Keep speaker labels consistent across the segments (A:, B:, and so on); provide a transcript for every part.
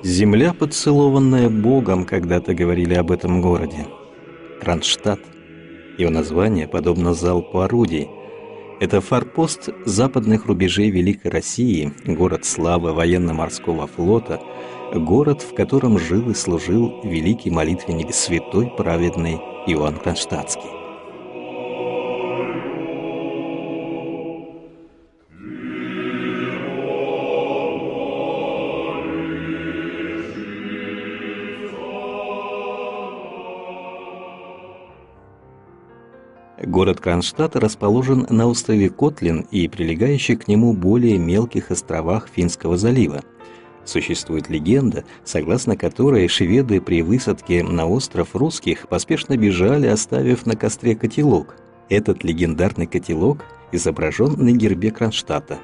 A: Земля, поцелованная Богом, когда-то говорили об этом городе. Кронштадт. Его название подобно залпу орудий. Это форпост западных рубежей Великой России, город славы военно-морского флота, город, в котором жил и служил великий молитвенник святой праведный Иоанн Кронштадтский. Город Кронштадт расположен на острове Котлин и прилегающих к нему более мелких островах Финского залива. Существует легенда, согласно которой шведы при высадке на остров русских поспешно бежали, оставив на костре котелок. Этот легендарный котелок изображен на гербе Кронштадта.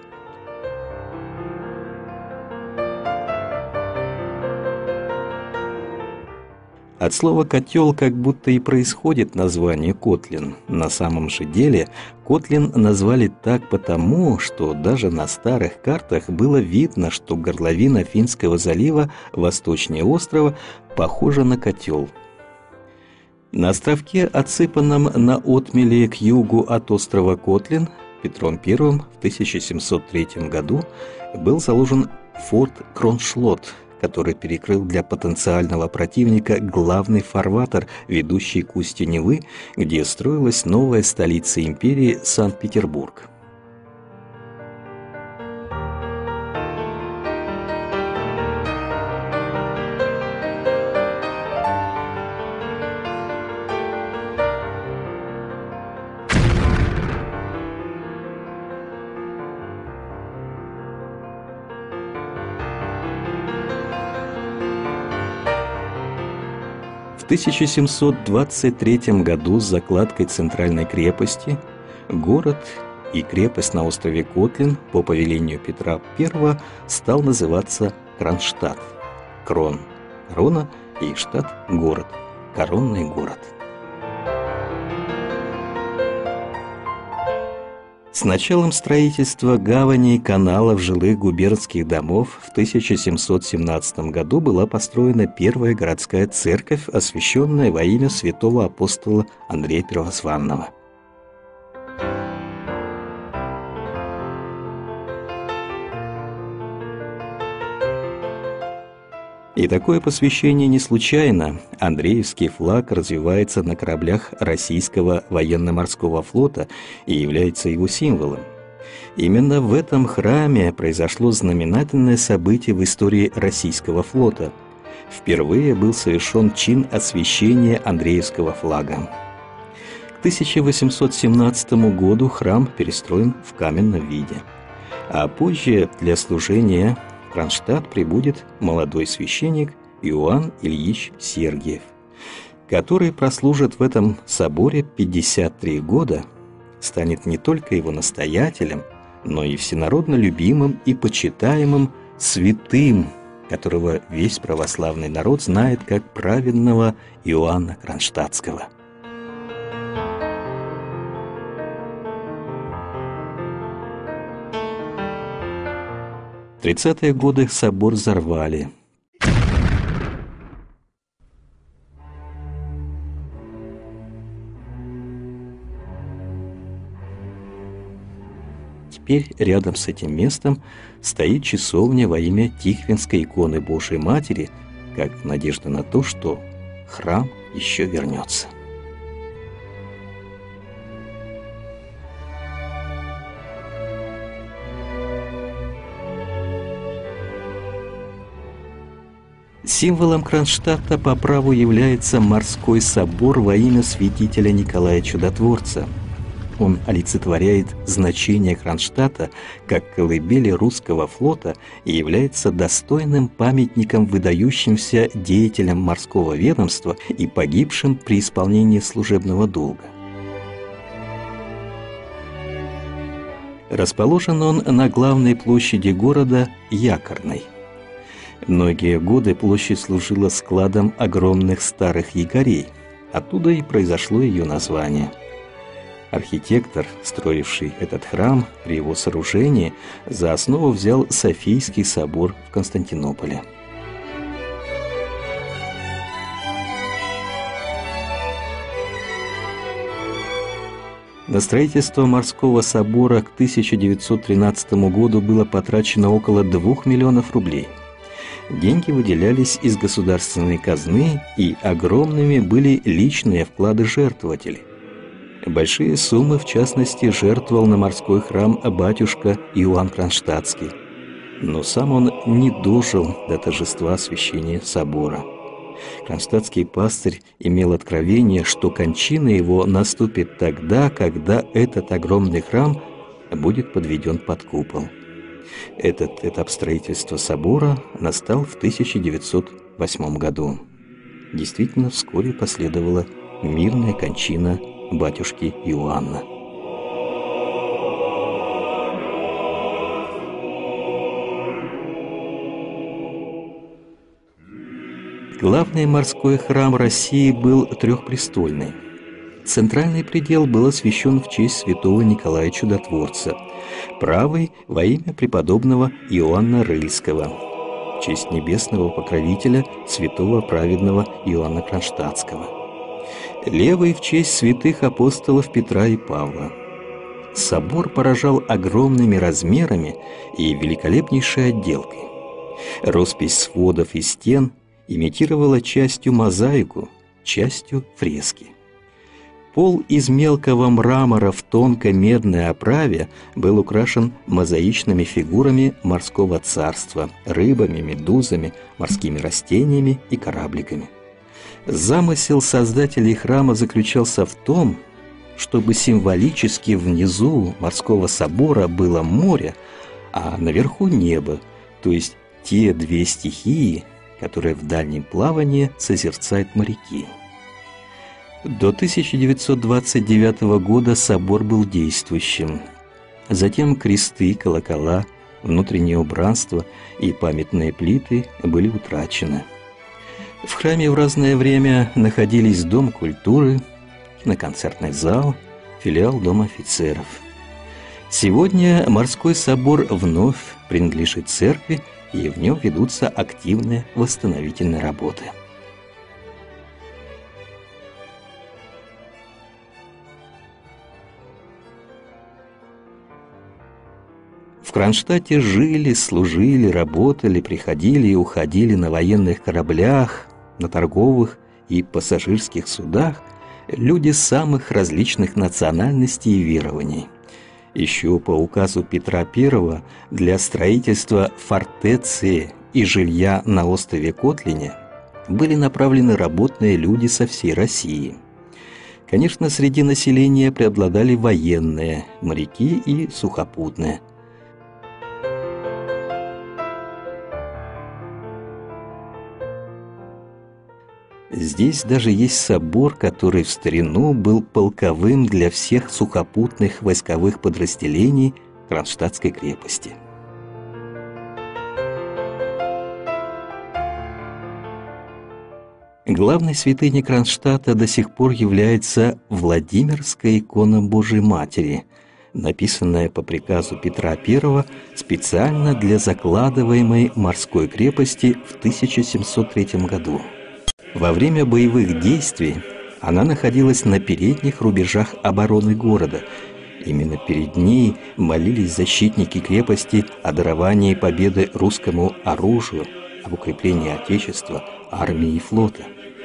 A: От слова «котел» как будто и происходит название Котлин. На самом же деле Котлин назвали так потому, что даже на старых картах было видно, что горловина Финского залива восточнее острова похожа на котел. На островке, отсыпанном на отмеле к югу от острова Котлин, Петром I в 1703 году был заложен форт Кроншлот, который перекрыл для потенциального противника главный фарватер, ведущий к устью Невы, где строилась новая столица империи Санкт-Петербург. В 1723 году с закладкой центральной крепости город и крепость на острове Котлин по повелению Петра I стал называться Кронштадт. Крон – корона и штадт – город, коронный город. С началом строительства гаваней, каналов, жилых губернских домов в 1717 году была построена первая городская церковь, освященная во имя святого апостола Андрея Первозванного. И такое посвящение не случайно. Андреевский флаг развивается на кораблях российского военно-морского флота и является его символом. Именно в этом храме произошло знаменательное событие в истории российского флота. Впервые был совершен чин освящения Андреевского флага. К 1817 году храм перестроен в каменном виде, а позже для служения в Кронштадт прибудет молодой священник Иоанн Ильич Сергиев, который прослужит в этом соборе 53 года, станет не только его настоятелем, но и всенародно любимым и почитаемым святым, которого весь православный народ знает как праведного Иоанна Кронштадтского. В 30-е годы собор взорвали. Теперь рядом с этим местом стоит часовня во имя Тихвинской иконы Божией Матери, как надежда на то, что храм еще вернется. Символом Кронштадта по праву является морской собор во имя святителя Николая Чудотворца. Он олицетворяет значение Кронштадта как колыбели русского флота и является достойным памятником выдающимся деятелям морского ведомства и погибшим при исполнении служебного долга. Расположен он на главной площади города Якорной. Многие годы площадь служила складом огромных старых якорей, оттуда и произошло ее название. Архитектор, строивший этот храм, при его сооружении за основу взял Софийский собор в Константинополе. На строительство морского собора к 1913 году было потрачено около 2 миллионов рублей. Деньги выделялись из государственной казны, и огромными были личные вклады жертвователей. Большие суммы, в частности, жертвовал на морской храм батюшка Иоанн Кронштадтский. Но сам он не дожил до торжества освящения собора. Кронштадтский пастырь имел откровение, что кончина его наступит тогда, когда этот огромный храм будет подведен под купол. Этот этап строительства собора настал в 1908 году. Действительно, вскоре последовала мирная кончина батюшки Иоанна. Главный морской храм России был трехпрестольный. Центральный предел был освящен в честь святого Николая Чудотворца, правый – во имя преподобного Иоанна Рыльского, в честь небесного покровителя святого праведного Иоанна Кронштадтского, левый – в честь святых апостолов Петра и Павла. Собор поражал огромными размерами и великолепнейшей отделкой. Роспись сводов и стен имитировала частью мозаику, частью фрески. Пол из мелкого мрамора в тонкой медной оправе был украшен мозаичными фигурами морского царства, рыбами, медузами, морскими растениями и корабликами. Замысел создателей храма заключался в том, чтобы символически внизу морского собора было море, а наверху небо, то есть те две стихии, которые в дальнем плавании созерцают моряки. До 1929 года собор был действующим. Затем кресты, колокола, внутреннее убранство и памятные плиты были утрачены. В храме в разное время находились Дом культуры, киноконцертный зал, филиал Дома офицеров. Сегодня морской собор вновь принадлежит церкви, и в нем ведутся активные восстановительные работы. В Кронштадте жили, служили, работали, приходили и уходили на военных кораблях, на торговых и пассажирских судах люди самых различных национальностей и верований. Еще по указу Петра I для строительства фортеции и жилья на острове Котлине были направлены работные люди со всей России. Конечно, среди населения преобладали военные, моряки и сухопутные. Здесь даже есть собор, который в старину был полковым для всех сухопутных войсковых подразделений Кронштадтской крепости. Главной святыней Кронштадта до сих пор является Владимирская икона Божией Матери, написанная по приказу Петра I специально для закладываемой морской крепости в 1703 году. Во время боевых действий она находилась на передних рубежах обороны города. Именно перед ней молились защитники крепости о даровании победы русскому оружию, об укреплении Отечества, армии и флота.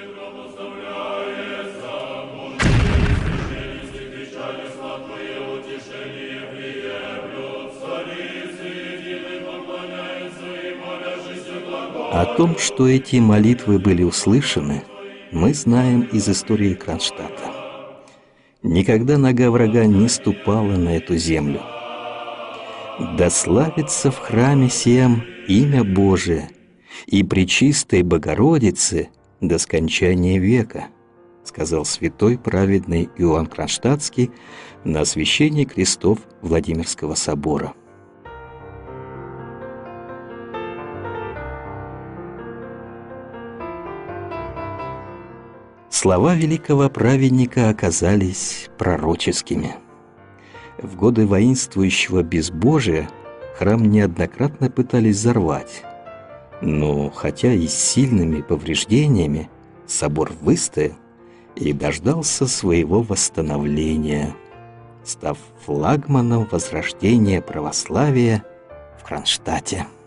A: О том, что эти молитвы были услышаны, мы знаем из истории Кронштадта. Никогда нога врага не ступала на эту землю. «Да славится в храме сем имя Божие, и Пречистой Богородицы до скончания века», сказал святой праведный Иоанн Кронштадтский на освящении крестов Владимирского собора. Слова великого праведника оказались пророческими. В годы воинствующего безбожия храм неоднократно пытались взорвать, но хотя и с сильными повреждениями, собор выстоял и дождался своего восстановления. став флагманом возрождения православия в Кронштадте.